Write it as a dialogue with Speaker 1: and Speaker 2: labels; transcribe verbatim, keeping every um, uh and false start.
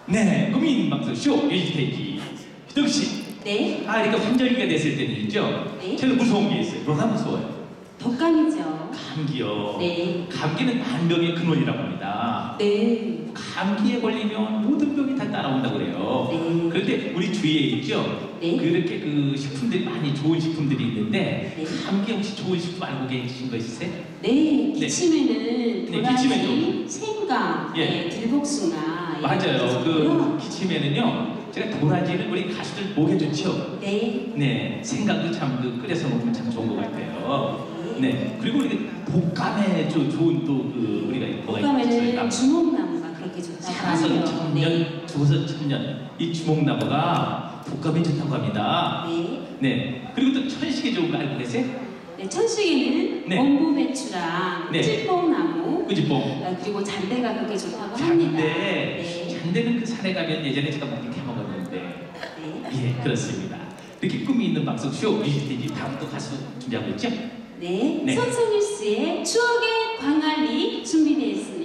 Speaker 1: 네, 국민 방송 쇼 뮤직스테이지 희동 씨.
Speaker 2: 네.
Speaker 1: 아, 그러니까 환절기가 됐을 때는 있죠.
Speaker 2: 네.
Speaker 1: 제가 무서운 게 있어요. 뭐가 무서워요?
Speaker 2: 독감이죠.
Speaker 1: 감기요.
Speaker 2: 네.
Speaker 1: 감기는 만병의 근원이라고 합니다.
Speaker 2: 네.
Speaker 1: 감기에 걸리면 모든 병이 다 따라온다고 그래요.
Speaker 2: 네.
Speaker 1: 그런데 우리 주위에 있죠.
Speaker 2: 네.
Speaker 1: 그렇게 그 식품들이 많이 좋은 식품들이 있는데
Speaker 2: 네.
Speaker 1: 감기 혹시 좋은 식품 알고 계신 거 있으세요?
Speaker 2: 네. 기침에는
Speaker 1: 네,
Speaker 2: 도라지,
Speaker 1: 기침에도.
Speaker 2: 생강,
Speaker 1: 예.
Speaker 2: 네, 들복숭아 이런
Speaker 1: 맞아요.
Speaker 2: 게 있고요.
Speaker 1: 그 기침에는요. 제가 도라지를 우리 가수들 목에 좋죠.
Speaker 2: 네.
Speaker 1: 네, 생각도 참 그 끓여서 먹으면 참 좋은 것 같아요. 네, 그리고 우리 독감에 좀 좋은 또 그 우리가 뭐가
Speaker 2: 독감에는
Speaker 1: 있어요?
Speaker 2: 주목나무가 그렇게 좋다고
Speaker 1: 살아서
Speaker 2: 하네요.
Speaker 1: 천년, 죽어서 천년. 이 주목나무가 독감에 좋다고 합니다.
Speaker 2: 네.
Speaker 1: 네, 그리고 또 천식이 좋은 거 알고 계세요?
Speaker 2: 네. 천식에는
Speaker 1: 네.
Speaker 2: 원부배추랑
Speaker 1: 네.
Speaker 2: 찔뽕나무
Speaker 1: 그지뽕.
Speaker 2: 아, 그리고 잔대가 그렇게 좋다고 합니다.
Speaker 1: 잔대.
Speaker 2: 네.
Speaker 1: 잔대는 그 산에 가면 예전에 제가 많이 해 먹었는데.
Speaker 2: 네.
Speaker 1: 예, 그렇습니다. 이렇게 꿈이 있는 방송 쇼 뮤직스테이지 다음 또 가수 준비하고 있죠?
Speaker 2: 네.
Speaker 1: 네.
Speaker 2: 손성일 씨의 추억의 광안리 준비되어 있습니다.